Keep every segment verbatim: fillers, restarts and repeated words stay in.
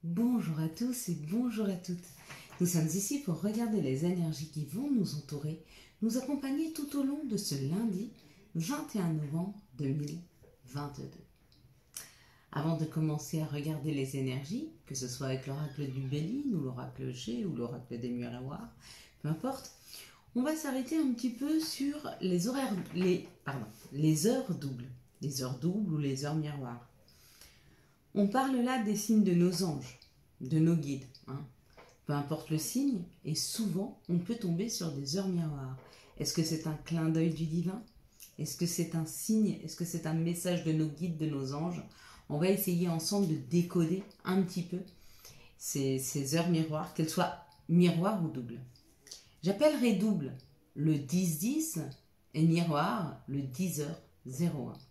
Bonjour à tous et bonjour à toutes. Nous sommes ici pour regarder les énergies qui vont nous entourer, nous accompagner tout au long de ce lundi vingt et un novembre deux mille vingt-deux. Avant de commencer à regarder les énergies, que ce soit avec l'oracle du Béline ou l'oracle G ou l'oracle des miroirs, peu importe, on va s'arrêter un petit peu sur les horaires, les, pardon, les heures doubles, les heures doubles ou les heures miroirs. On parle là des signes de nos anges, de nos guides. Hein. Peu importe le signe, et souvent on peut tomber sur des heures miroirs. Est-ce que c'est un clin d'œil du divin? Est-ce que c'est un signe? Est-ce que c'est un message de nos guides, de nos anges? On va essayer ensemble de décoder un petit peu ces, ces heures miroirs, qu'elles soient miroirs ou doubles. J'appellerai double le dix dix et miroir le dix heures zéro un.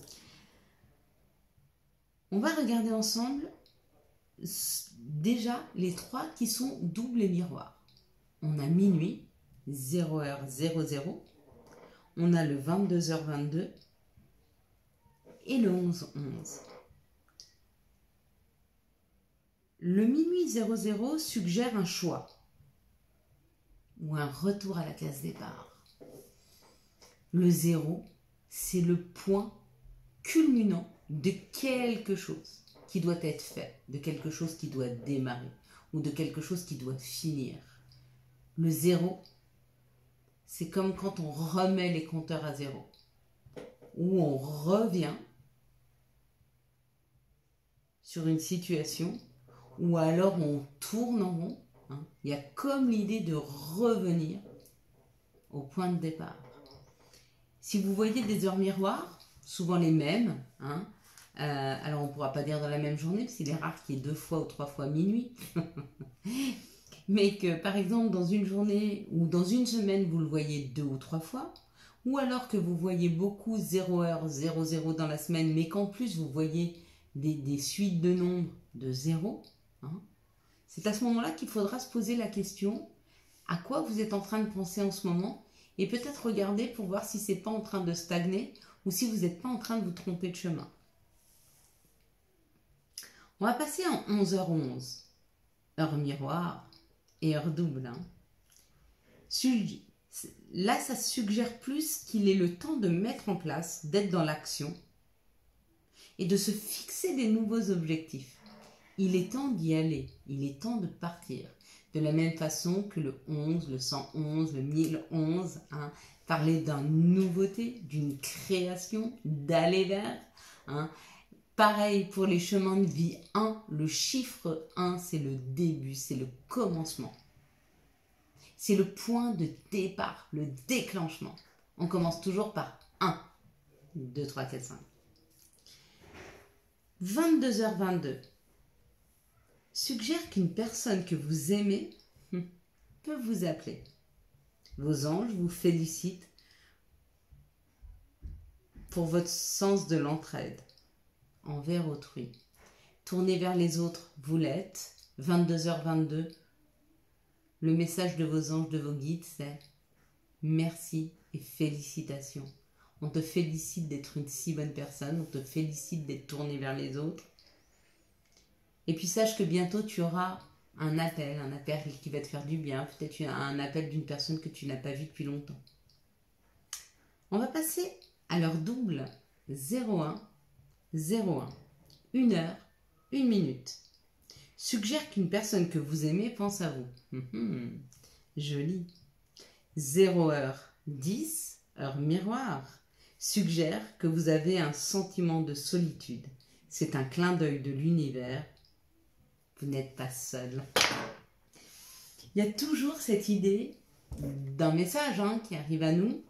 On va regarder ensemble déjà les trois qui sont doubles et miroirs. On a minuit, zéro heure zéro zéro, on a le vingt-deux heures vingt-deux et le onze onze. Le minuit zéro zéro suggère un choix ou un retour à la case départ. Le zéro, c'est le point culminant de quelque chose qui doit être fait, de quelque chose qui doit démarrer ou de quelque chose qui doit finir. Le zéro, c'est comme quand on remet les compteurs à zéro, où on revient sur une situation ou alors on tourne en rond. Hein. Il y a comme l'idée de revenir au point de départ. Si vous voyez des heures miroirs, souvent les mêmes, hein, euh, alors on ne pourra pas dire dans la même journée, parce qu'il est rare qu'il y ait deux fois ou trois fois minuit, mais que par exemple dans une journée ou dans une semaine vous le voyez deux ou trois fois, ou alors que vous voyez beaucoup zéro heure zéro zéro dans la semaine, mais qu'en plus vous voyez des, des suites de nombres de zéro, hein, c'est à ce moment-là qu'il faudra se poser la question à quoi vous êtes en train de penser en ce moment, et peut-être regarder pour voir si c'est pas en train de stagner ou si vous n'êtes pas en train de vous tromper de chemin. On va passer en onze heures onze, heure miroir et heure double. Hein. Là, ça suggère plus qu'il est le temps de mettre en place, d'être dans l'action et de se fixer des nouveaux objectifs. Il est temps d'y aller, il est temps de partir. De la même façon que le onze, le cent onze, le mille onze, hein, parler d'une nouveauté, d'une création, d'aller vers. Hein. Pareil pour les chemins de vie un, le chiffre un, c'est le début, c'est le commencement. C'est le point de départ, le déclenchement. On commence toujours par un, deux, trois, quatre, cinq. vingt-deux heures vingt-deux suggère qu'une personne que vous aimez peut vous appeler. Vos anges vous félicitent pour votre sens de l'entraide envers autrui. Tournez vers les autres, vous l'êtes. vingt-deux heures vingt-deux, le message de vos anges, de vos guides, c'est merci et félicitations. On te félicite d'être une si bonne personne, on te félicite d'être tourné vers les autres. Et puis sache que bientôt tu auras un appel, un appel qui va te faire du bien, peut-être un appel d'une personne que tu n'as pas vue depuis longtemps. On va passer à l'heure double, zéro un zéro un, une heure, une minute. Suggère qu'une personne que vous aimez pense à vous. Hum, joli. zéro heure dix, heure miroir, suggère que vous avez un sentiment de solitude. C'est un clin d'œil de l'univers. Vous n'êtes pas seul. Il y a toujours cette idée d'un message hein, qui arrive à nous.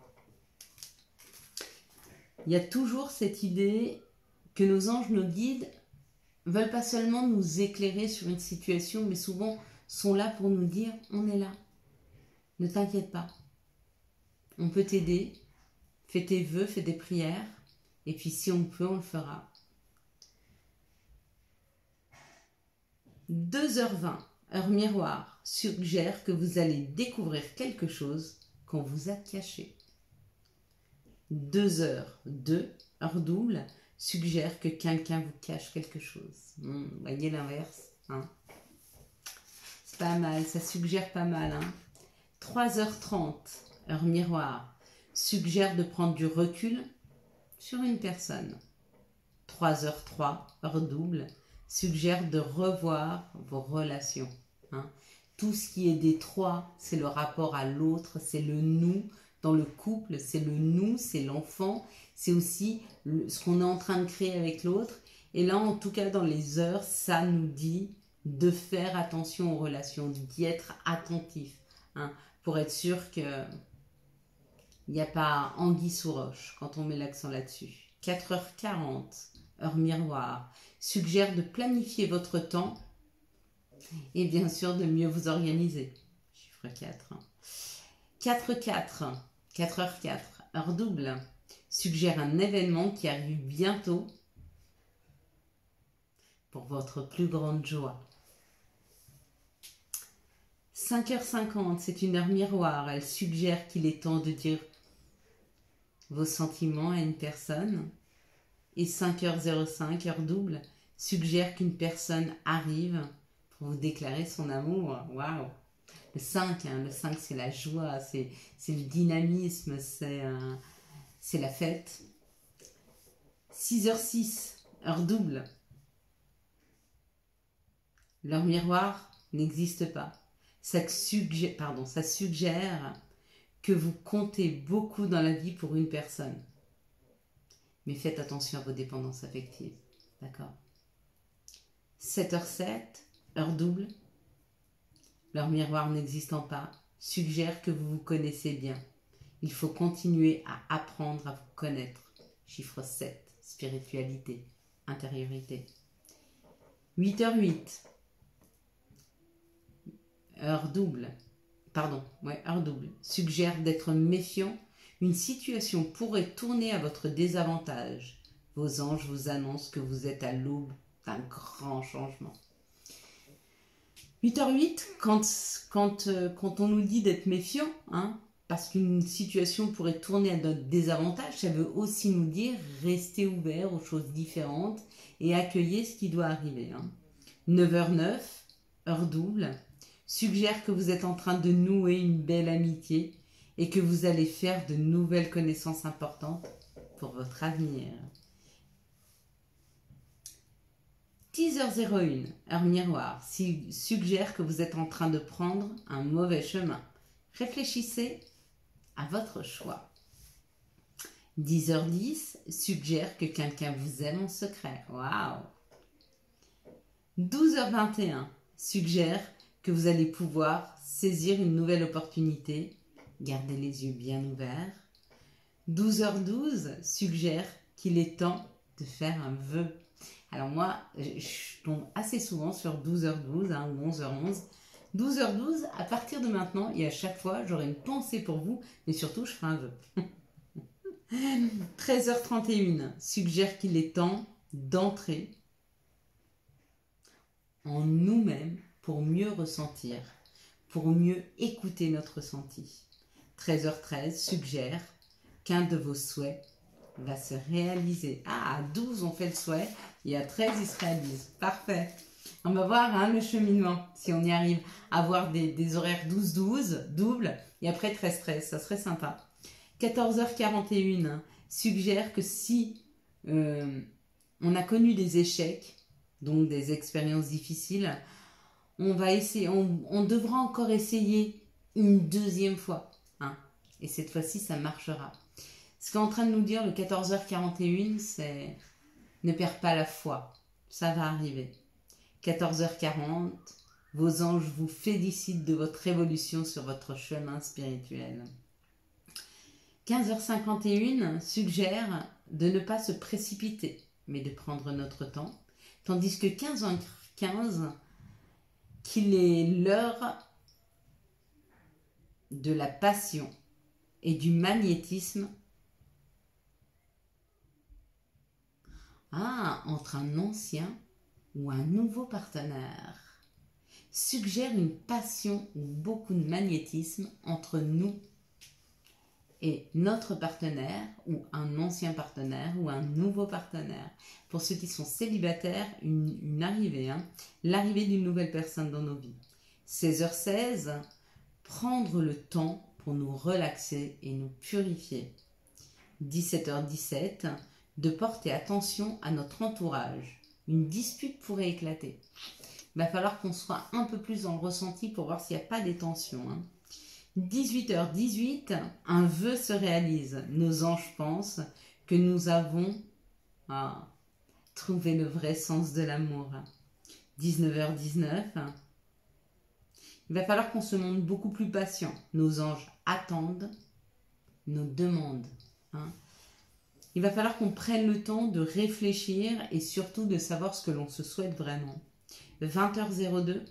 Il y a toujours cette idée que nos anges, nos guides, veulent pas seulement nous éclairer sur une situation, mais souvent sont là pour nous dire « on est là, ne t'inquiète pas, on peut t'aider, fais tes vœux, fais des prières, et puis si on peut, on le fera ». deux heures vingt, heure miroir, suggère que vous allez découvrir quelque chose qu'on vous a caché. deux heures deux, heure double, suggère que quelqu'un vous cache quelque chose. Hum, voyez l'inverse. Hein. C'est pas mal, ça suggère pas mal. Hein. trois heures trente, heure miroir, suggère de prendre du recul sur une personne. trois heures trois, heure double, suggère de revoir vos relations. Hein. Tout ce qui est des trois, c'est le rapport à l'autre, c'est le nous. Dans le couple, c'est le nous, c'est l'enfant, c'est aussi le, ce qu'on est en train de créer avec l'autre. Et là, en tout cas, dans les heures, ça nous dit de faire attention aux relations, d'y être attentif, hein, pour être sûr qu'il n'y a pas anguille sous roche quand on met l'accent là-dessus. quatre heures quarante, heure miroir, suggère de planifier votre temps et bien sûr de mieux vous organiser. Chiffre quatre. Hein. quatre quatre, quatre heures quatre, heure double, suggère un événement qui arrive bientôt pour votre plus grande joie. cinq heures cinquante, c'est une heure miroir. Elle suggère qu'il est temps de dire vos sentiments à une personne. Et cinq heures zéro cinq, heure double, suggère qu'une personne arrive pour vous déclarer son amour. Waouh! Le cinq, hein, le cinq, c'est la joie, c'est, c'est le dynamisme, c'est, euh, c'est la fête. six heures six, heure double. L'heure miroir n'existe pas. Ça suggère, pardon, ça suggère que vous comptez beaucoup dans la vie pour une personne. Mais faites attention à vos dépendances affectives. D'accord? sept heures sept, heure double. L'heure miroir n'existant pas, suggère que vous vous connaissez bien. Il faut continuer à apprendre à vous connaître. Chiffre sept, spiritualité, intériorité. huit heures huit, heure double, pardon, ouais, heure double, suggère d'être méfiant. Une situation pourrait tourner à votre désavantage. Vos anges vous annoncent que vous êtes à l'aube d'un grand changement. huit heures huit, quand, quand, euh, quand on nous dit d'être méfiant, hein, parce qu'une situation pourrait tourner à notre désavantage, ça veut aussi nous dire rester ouvert aux choses différentes et accueillir ce qui doit arriver. Hein. neuf heures neuf, heure double, suggère que vous êtes en train de nouer une belle amitié et que vous allez faire de nouvelles connaissances importantes pour votre avenir. dix heures zéro un, heure miroir, suggère que vous êtes en train de prendre un mauvais chemin. Réfléchissez à votre choix. dix heures dix suggère que quelqu'un vous aime en secret. Waouh! douze heures vingt et un suggère que vous allez pouvoir saisir une nouvelle opportunité. Gardez les yeux bien ouverts. douze heures douze suggère qu'il est temps de faire un vœu. Alors moi, je tombe assez souvent sur douze heures douze hein, ou onze heures onze. douze heures douze, à partir de maintenant et à chaque fois, j'aurai une pensée pour vous, mais surtout, je ferai un vœu. treize heures trente et un suggère qu'il est temps d'entrer en nous-mêmes pour mieux ressentir, pour mieux écouter notre ressenti. treize heures treize suggère qu'un de vos souhaits va se réaliser. Ah, à douze, on fait le souhait, et à treize, il se réalise. Parfait. On va voir hein, le cheminement, si on y arrive à avoir des, des horaires douze douze, double, et après treize treize, ça serait sympa. quatorze heures quarante et un suggère que si euh, on a connu des échecs, donc des expériences difficiles, on va essayer, on, on devra encore essayer une deuxième fois. Hein, et cette fois-ci, ça marchera. Ce qu'est en train de nous dire le quatorze heures quarante et un, c'est ne perds pas la foi, ça va arriver. quatorze heures quarante, vos anges vous félicitent de votre évolution sur votre chemin spirituel. quinze heures cinquante et un suggère de ne pas se précipiter, mais de prendre notre temps, tandis que quinze heures quinze, qu'il est l'heure de la passion et du magnétisme. Ah, entre un ancien ou un nouveau partenaire, suggère une passion ou beaucoup de magnétisme entre nous Et notre partenaire, ou un ancien partenaire, ou un nouveau partenaire, pour ceux qui sont célibataires, une, une arrivée, hein, l'arrivée d'une nouvelle personne dans nos vies. seize heures seize, prendre le temps pour nous relaxer et nous purifier. dix-sept heures dix-sept, de porter attention à notre entourage. Une dispute pourrait éclater. Il va falloir qu'on soit un peu plus dans le ressenti pour voir s'il n'y a pas des tensions. Hein. dix-huit heures dix-huit, un vœu se réalise. Nos anges pensent que nous avons ah, trouvé le vrai sens de l'amour. dix-neuf heures dix-neuf, il va falloir qu'on se montre beaucoup plus patient. Nos anges attendent nos demandes. Hein. Il va falloir qu'on prenne le temps de réfléchir et surtout de savoir ce que l'on se souhaite vraiment. vingt heures deux,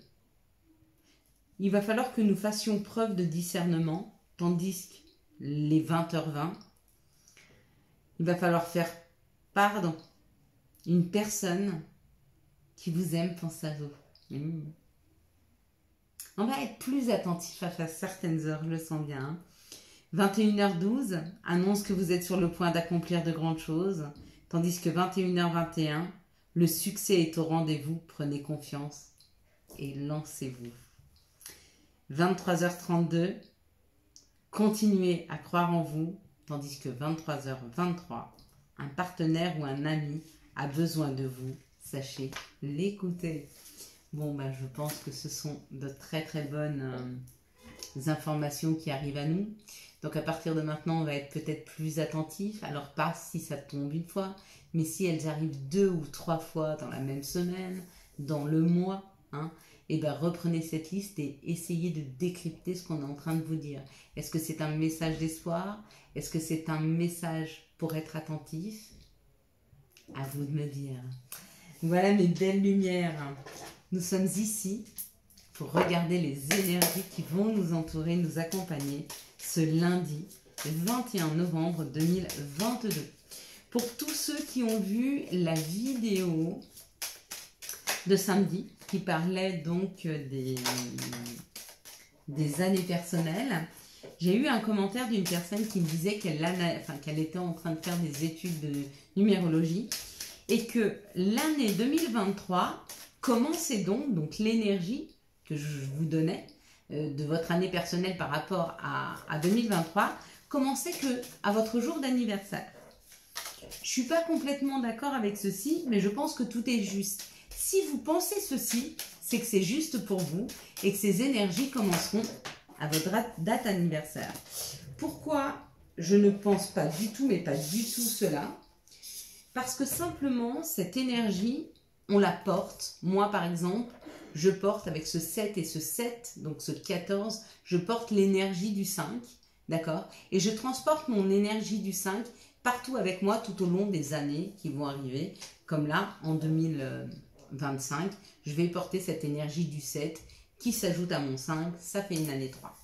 il va falloir que nous fassions preuve de discernement, tandis que les vingt heures vingt, il va falloir faire pardon. Une personne qui vous aime pense à vous. Mmh. On va être plus attentif à faire certaines heures, je le sens bien. Hein. vingt et une heures douze annonce que vous êtes sur le point d'accomplir de grandes choses, tandis que vingt et une heures vingt et un, le succès est au rendez-vous, prenez confiance et lancez-vous. vingt-trois heures trente-deux, continuez à croire en vous, tandis que vingt-trois heures vingt-trois, un partenaire ou un ami a besoin de vous, sachez l'écouter. Bon, ben, je pense que ce sont de très très bonnes euh, informations qui arrivent à nous. Donc à partir de maintenant, on va être peut-être plus attentif. Alors pas si ça tombe une fois, mais si elles arrivent deux ou trois fois dans la même semaine, dans le mois, hein, et ben reprenez cette liste et essayez de décrypter ce qu'on est en train de vous dire. Est-ce que c'est un message d'espoir? Est-ce que c'est un message pour être attentif? À vous de me dire. Voilà mes belles lumières. Nous sommes ici pour regarder les énergies qui vont nous entourer, nous accompagner ce lundi vingt et un novembre deux mille vingt-deux. Pour tous ceux qui ont vu la vidéo de samedi qui parlait donc des, des années personnelles, j'ai eu un commentaire d'une personne qui me disait qu'elle enfin, qu'elle était en train de faire des études de numérologie et que l'année deux mille vingt-trois commençait donc, donc l'énergie que je vous donnais euh, de votre année personnelle par rapport à, à deux mille vingt-trois commençait que à votre jour d'anniversaire. Je ne suis pas complètement d'accord avec ceci, mais je pense que tout est juste. Si vous pensez ceci, c'est que c'est juste pour vous et que ces énergies commenceront à votre date anniversaire. Pourquoi je ne pense pas du tout, mais pas du tout cela? Parce que simplement, cette énergie, on la porte. Moi, par exemple, je porte avec ce sept et ce sept, donc ce quatorze, je porte l'énergie du cinq, d'accord? Et je transporte mon énergie du cinq partout avec moi tout au long des années qui vont arriver. Comme là, en deux mille vingt-cinq, je vais porter cette énergie du sept qui s'ajoute à mon cinq, ça fait une année trois.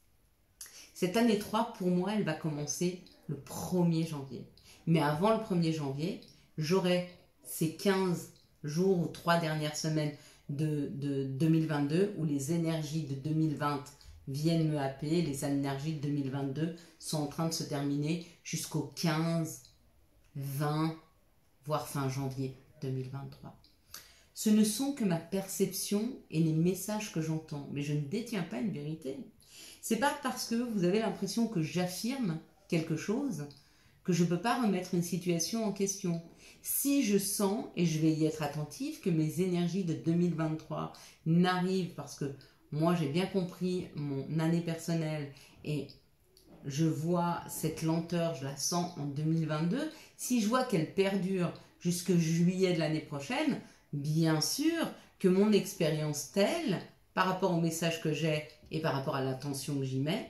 Cette année trois, pour moi, elle va commencer le premier janvier. Mais avant le premier janvier, j'aurai ces quinze jours ou trois dernières semaines de, de deux mille vingt-deux où les énergies de deux mille vingt viennent me happer. Les énergies de deux mille vingt-deux sont en train de se terminer jusqu'au quinze, vingt, voire fin janvier deux mille vingt-trois. Ce ne sont que ma perception et les messages que j'entends, mais je ne détiens pas une vérité. C'est pas parce que vous avez l'impression que j'affirme quelque chose que je ne peux pas remettre une situation en question. Si je sens, et je vais y être attentive, que mes énergies de deux mille vingt-trois n'arrivent parce que moi j'ai bien compris mon année personnelle et je vois cette lenteur, je la sens en deux mille vingt-deux, si je vois qu'elle perdure jusque juillet de l'année prochaine, bien sûr que mon expérience telle, par rapport au message que j'ai et par rapport à l'attention que j'y mets,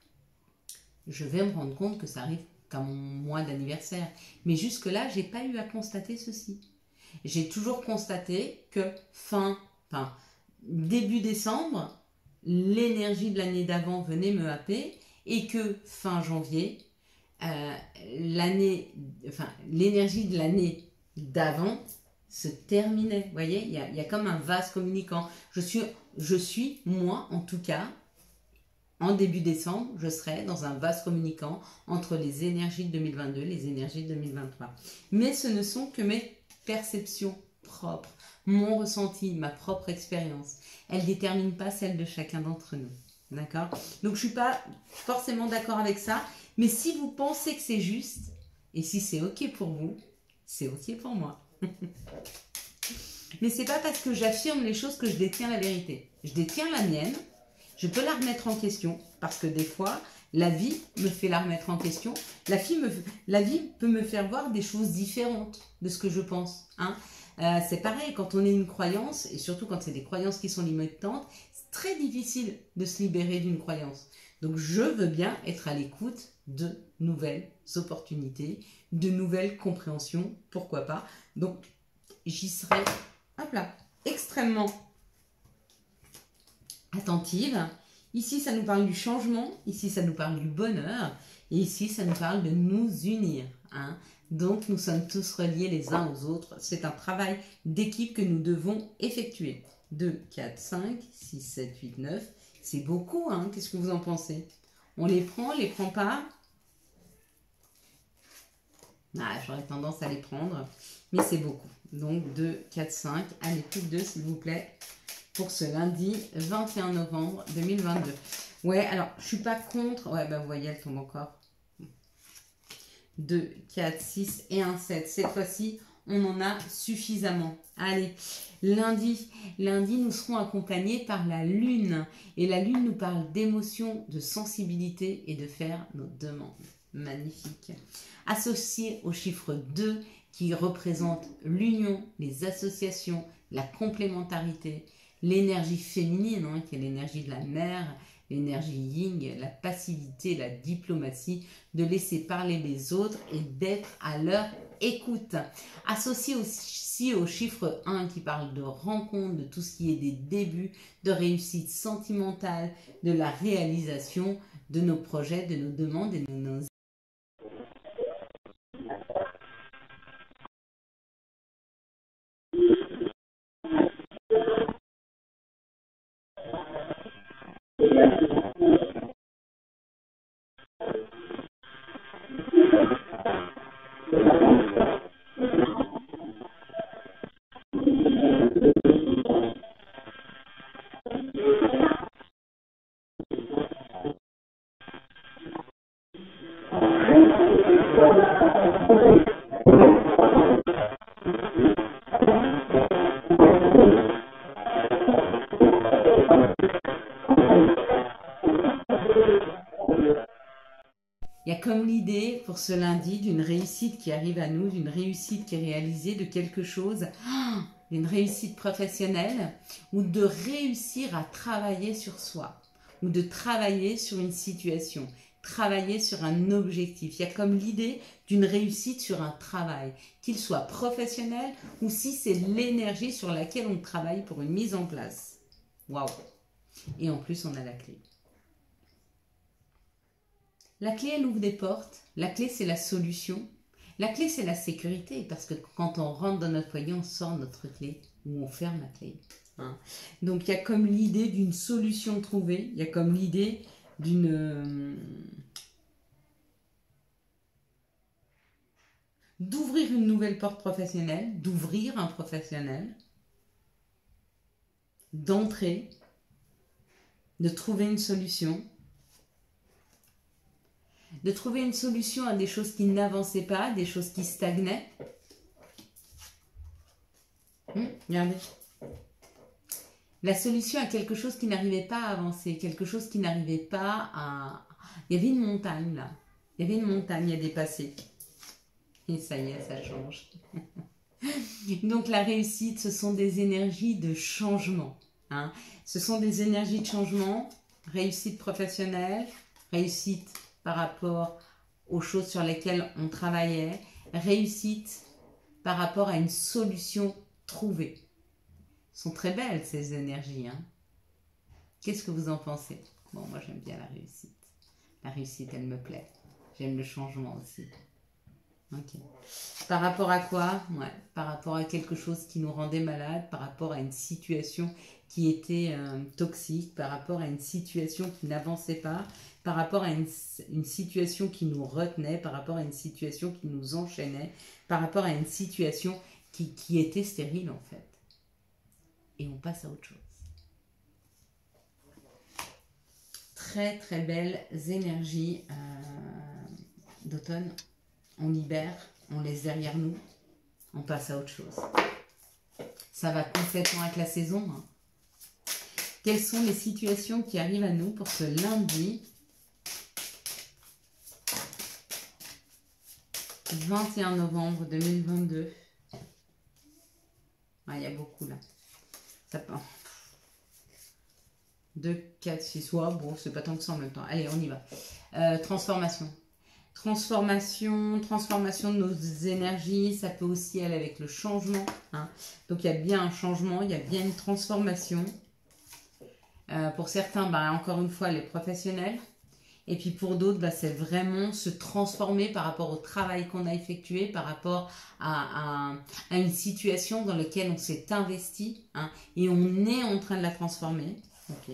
je vais me rendre compte que ça arrive qu'à mon mois d'anniversaire. Mais jusque-là, je n'ai pas eu à constater ceci. J'ai toujours constaté que fin, enfin, début décembre, l'énergie de l'année d'avant venait me happer et que fin janvier, euh, l'année, enfin, l'énergie de l'année d'avant se terminait. Vous voyez, il y a, il y a comme un vase communicant. Je suis, je suis, moi en tout cas, en début décembre, je serai dans un vase communicant entre les énergies de deux mille vingt-deux et les énergies de deux mille vingt-trois. Mais ce ne sont que mes perceptions propres, mon ressenti, ma propre expérience. Elle ne détermine pas celle de chacun d'entre nous. D'accord? Donc, je ne suis pas forcément d'accord avec ça. Mais si vous pensez que c'est juste, et si c'est OK pour vous, c'est OK pour moi. Mais ce n'est pas parce que j'affirme les choses que je détiens la vérité. Je détiens la mienne. Je peux la remettre en question parce que des fois, la vie me fait la remettre en question. La vie, me, la vie peut me faire voir des choses différentes de ce que je pense. Hein. Euh, c'est pareil, quand on a une croyance, et surtout quand c'est des croyances qui sont limitantes, c'est très difficile de se libérer d'une croyance. Donc je veux bien être à l'écoute de nouvelles opportunités, de nouvelles compréhensions, pourquoi pas. Donc j'y serai, hop là, extrêmement attentive. Ici, ça nous parle du changement. Ici, ça nous parle du bonheur. Et ici, ça nous parle de nous unir. Hein. Donc, nous sommes tous reliés les uns aux autres. C'est un travail d'équipe que nous devons effectuer. deux, quatre, cinq, six, sept, huit, neuf. C'est beaucoup. Hein. Qu'est-ce que vous en pensez? On les prend, on les prend pas? Ah, j'aurais tendance à les prendre. Mais c'est beaucoup. Donc, deux, quatre, cinq. Allez, plus que deux, s'il vous plaît. Pour ce lundi vingt et un novembre deux mille vingt-deux. Ouais, alors, je suis pas contre. Ouais, ben vous voyez, elle tombe encore. deux, quatre, six et un sept. Cette fois-ci, on en a suffisamment. Allez, lundi. Lundi, nous serons accompagnés par la lune. Et la lune nous parle d'émotion, de sensibilité et de faire nos demandes. Magnifique. Associé au chiffre deux qui représente l'union, les associations, la complémentarité, l'énergie féminine, hein, qui est l'énergie de la mère, l'énergie yin, la passivité, la diplomatie, de laisser parler les autres et d'être à leur écoute. Associé aussi au chiffre un qui parle de rencontre, de tout ce qui est des débuts, de réussite sentimentale, de la réalisation de nos projets, de nos demandes et de nos Il y a comme l'idée pour ce lundi d'une réussite qui arrive à nous, d'une réussite qui est réalisée, de quelque chose, d'une réussite professionnelle ou de réussir à travailler sur soi ou de travailler sur une situation, travailler sur un objectif. Il y a comme l'idée d'une réussite sur un travail, qu'il soit professionnel ou si c'est l'énergie sur laquelle on travaille pour une mise en place. Waouh! Et en plus, on a la clé. La clé, elle ouvre des portes. La clé, c'est la solution. La clé, c'est la sécurité. Parce que quand on rentre dans notre foyer, on sort notre clé ou on ferme la clé. Hein. Donc, il y a comme l'idée d'une solution trouvée. Il y a comme l'idée d'une... Euh, d'ouvrir une nouvelle porte professionnelle, d'ouvrir un professionnel, d'entrer, de trouver une solution. De trouver une solution à des choses qui n'avançaient pas, des choses qui stagnaient. Hum, regardez. La solution à quelque chose qui n'arrivait pas à avancer, quelque chose qui n'arrivait pas à... Il y avait une montagne là. Il y avait une montagne à dépasser. Et ça y est, ça change. Donc la réussite, ce sont des énergies de changement. Hein. Ce sont des énergies de changement, réussite professionnelle, réussite par rapport aux choses sur lesquelles on travaillait, réussite par rapport à une solution trouvée. Ce sont très belles ces énergies. Hein. Qu'est-ce que vous en pensez? Bon, moi j'aime bien la réussite. La réussite, elle me plaît. J'aime le changement aussi. Ok. Par rapport à quoi? Ouais. Par rapport à quelque chose qui nous rendait malade, par rapport à une situation qui était euh, toxique, par rapport à une situation qui n'avançait pas, par rapport à une, une situation qui nous retenait, par rapport à une situation qui nous enchaînait, par rapport à une situation qui, qui était stérile en fait. Et on passe à autre chose. Très très belles énergies euh, d'automne. On libère, on laisse derrière nous, on passe à autre chose. Ça va complètement avec la saison. Hein. Quelles sont les situations qui arrivent à nous pour ce lundi vingt et un novembre deux mille vingt-deux? Ah, il y a beaucoup là. Ça part. deux, quatre, six, ouais, bon, c'est pas tant que ça en même temps. Allez, on y va. Euh, transformation. Transformation, transformation de nos énergies, ça peut aussi aller avec le changement. Hein. Donc, il y a bien un changement, il y a bien une transformation. Euh, pour certains, bah, encore une fois, les professionnels. Et puis pour d'autres, bah, c'est vraiment se transformer par rapport au travail qu'on a effectué, par rapport à, à, à une situation dans laquelle on s'est investi. Hein, et on est en train de la transformer. Ok.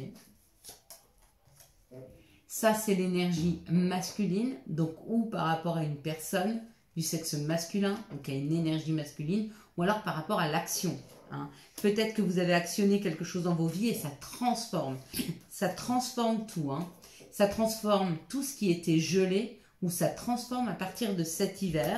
Ça, c'est l'énergie masculine, donc ou par rapport à une personne du sexe masculin, donc à une énergie masculine, ou alors par rapport à l'action. Hein. Peut-être que vous avez actionné quelque chose dans vos vies et ça transforme. Ça transforme tout. Hein. Ça transforme tout ce qui était gelé, ou ça transforme à partir de cet hiver.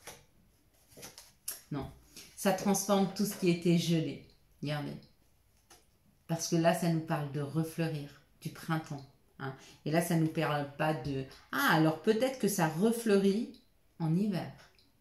Non, ça transforme tout ce qui était gelé. Regardez. Parce que là, ça nous parle de refleurir, du printemps. Hein. Et là, ça ne nous parle pas de... Ah, alors peut-être que ça refleurit en hiver.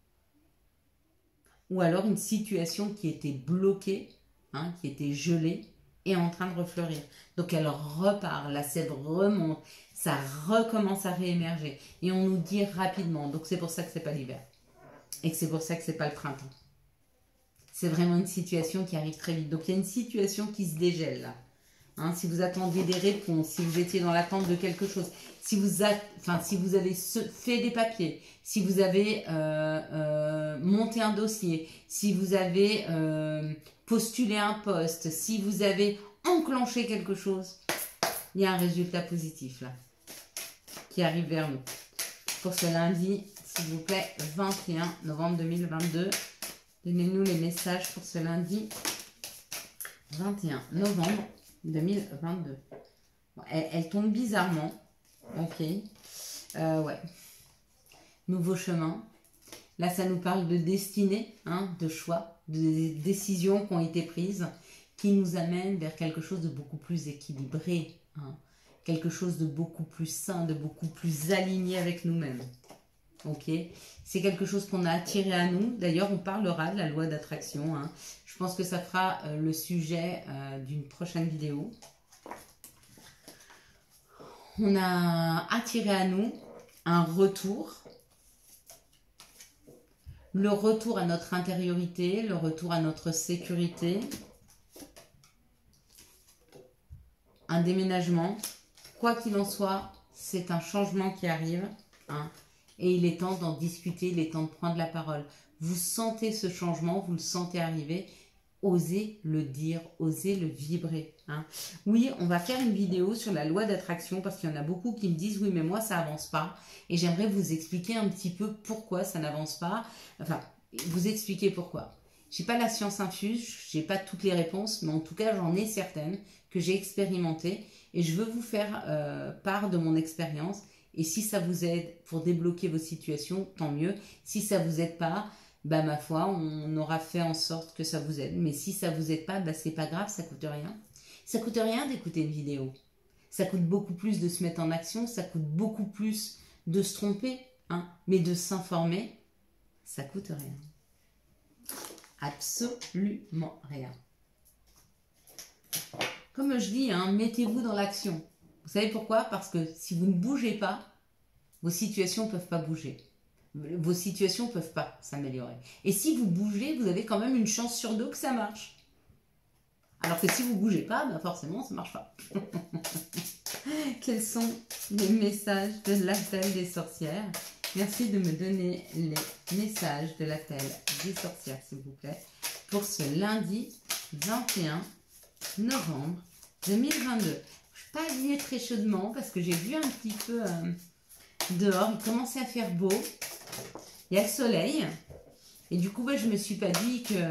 Ou alors une situation qui était bloquée, hein, qui était gelée, est en train de refleurir. Donc elle repart, la sève remonte, ça recommence à réémerger. Et on nous dit rapidement. Donc c'est pour ça que c'est pas l'hiver. Et que c'est pour ça que c'est pas le printemps. C'est vraiment une situation qui arrive très vite. Donc il y a une situation qui se dégèle là. Hein, si vous attendiez des réponses, si vous étiez dans l'attente de quelque chose, si vous, a, enfin, si vous avez fait des papiers, si vous avez euh, euh, monté un dossier, si vous avez euh, postulé un poste, si vous avez enclenché quelque chose, il y a un résultat positif là, qui arrive vers nous. Pour ce lundi, s'il vous plaît, vingt et un novembre deux mille vingt-deux, donnez-nous les messages pour ce lundi vingt et un novembre deux mille vingt-deux. Bon, elle, elle tombe bizarrement. Ok. Euh, ouais. Nouveau chemin. Là, ça nous parle de destinée, hein, de choix, de décisions qui ont été prises, qui nous amènent vers quelque chose de beaucoup plus équilibré, hein, quelque chose de beaucoup plus sain, de beaucoup plus aligné avec nous-mêmes. Ok. C'est quelque chose qu'on a attiré à nous. D'ailleurs, on parlera de la loi d'attraction. Hein. Je pense que ça fera euh, le sujet euh, d'une prochaine vidéo. On a attiré à nous un retour. Le retour à notre intériorité, le retour à notre sécurité. Un déménagement. Quoi qu'il en soit, c'est un changement qui arrive. Hein. Et il est temps d'en discuter, il est temps de prendre la parole. Vous sentez ce changement, vous le sentez arriver. Osez le dire, osez le vibrer. Hein. Oui, on va faire une vidéo sur la loi d'attraction parce qu'il y en a beaucoup qui me disent « Oui, mais moi, ça n'avance pas. » Et j'aimerais vous expliquer un petit peu pourquoi ça n'avance pas. Enfin, vous expliquer pourquoi. Je n'ai pas la science infuse, je n'ai pas toutes les réponses, mais en tout cas, j'en ai certaines que j'ai expérimentées. Et je veux vous faire euh, part de mon expérience. Et si ça vous aide pour débloquer vos situations, tant mieux. Si ça ne vous aide pas, bah ma foi, on aura fait en sorte que ça vous aide. Mais si ça ne vous aide pas, bah c'est pas grave, ça coûte rien. Ça coûte rien d'écouter une vidéo. Ça coûte beaucoup plus de se mettre en action, ça coûte beaucoup plus de se tromper, hein. Mais de s'informer, ça coûte rien. Absolument rien. Comme je dis, hein, mettez-vous dans l'action. Vous savez pourquoi? Parce que si vous ne bougez pas, vos situations ne peuvent pas bouger. Vos situations ne peuvent pas s'améliorer. Et si vous bougez, vous avez quand même une chance sur deux que ça marche. Alors que si vous ne bougez pas, ben forcément, ça ne marche pas. Quels sont les messages de l'appel des sorcières? Merci de me donner les messages de l'appel des sorcières, s'il vous plaît, pour ce lundi vingt et un novembre deux mille vingt-deux. Je ne suis pas habillée très chaudement parce que j'ai vu un petit peu euh, dehors. Il commençait à faire beau. Il y a le soleil. Et du coup, bah, je ne me suis pas dit que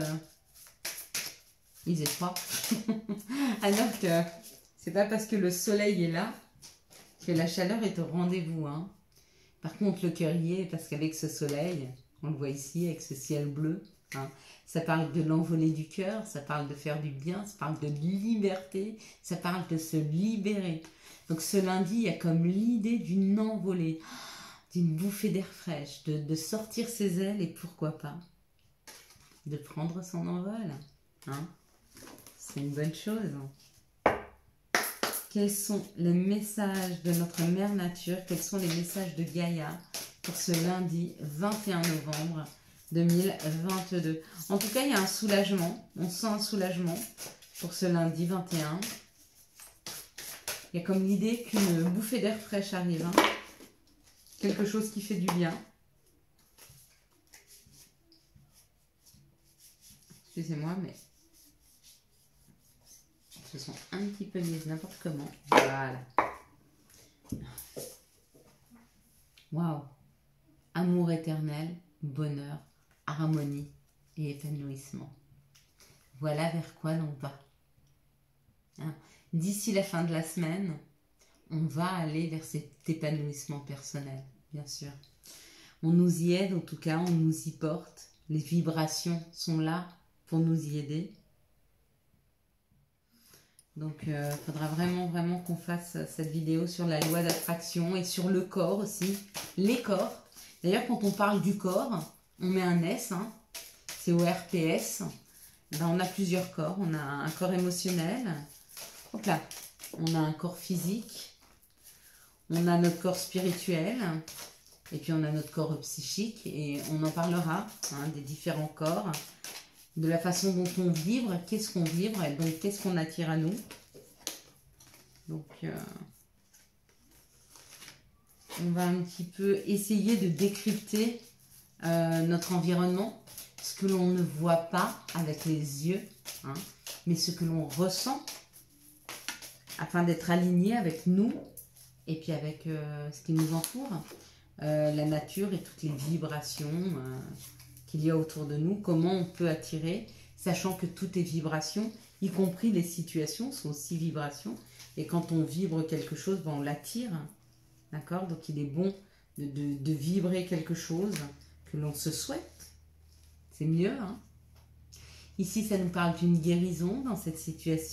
il faisait froid. Alors que c'est pas parce que le soleil est là que la chaleur est au rendez-vous. Hein. Par contre, le cœur y est parce qu'avec ce soleil, on le voit ici avec ce ciel bleu, hein, ça parle de l'envolée du cœur, ça parle de faire du bien, ça parle de liberté, ça parle de se libérer. Donc ce lundi, il y a comme l'idée d'une envolée, d'une bouffée d'air fraîche, de, de sortir ses ailes et pourquoi pas de prendre son envol. Hein. C'est une bonne chose. Quels sont les messages de notre mère nature? Quels sont les messages de Gaïa pour ce lundi vingt et un novembre deux mille vingt-deux? En tout cas, il y a un soulagement. On sent un soulagement pour ce lundi vingt et un. Il y a comme l'idée qu'une bouffée d'air fraîche arrive. Hein. Quelque chose qui fait du bien. Excusez-moi, mais se sont un petit peu mises n'importe comment. Voilà. Waouh. Amour éternel, bonheur, harmonie et épanouissement. Voilà vers quoi l'on va. Hein. D'ici la fin de la semaine, on va aller vers cet épanouissement personnel, bien sûr. On nous y aide, en tout cas, on nous y porte. Les vibrations sont là pour nous y aider. Donc, il euh, faudra vraiment, vraiment qu'on fasse cette vidéo sur la loi d'attraction et sur le corps aussi, les corps. D'ailleurs, quand on parle du corps, on met un S, hein, c'est O R P S. Ben, on a plusieurs corps. On a un corps émotionnel, hop là. On a un corps physique, on a notre corps spirituel, et puis on a notre corps psychique, et on en parlera, hein, des différents corps. De la façon dont on vibre, qu'est-ce qu'on vibre et donc qu'est-ce qu'on attire à nous. Donc, euh, on va un petit peu essayer de décrypter euh, notre environnement, ce que l'on ne voit pas avec les yeux, hein, mais ce que l'on ressent, afin d'être aligné avec nous et puis avec euh, ce qui nous entoure, euh, la nature et toutes les vibrations euh, qu'il y a autour de nous, comment on peut attirer, sachant que tout est vibration, y compris les situations sont aussi vibrations, et quand on vibre quelque chose, ben on l'attire, d'accord? Donc il est bon de, de, de vibrer quelque chose que l'on se souhaite, c'est mieux, hein? Ici ça nous parle d'une guérison dans cette situation.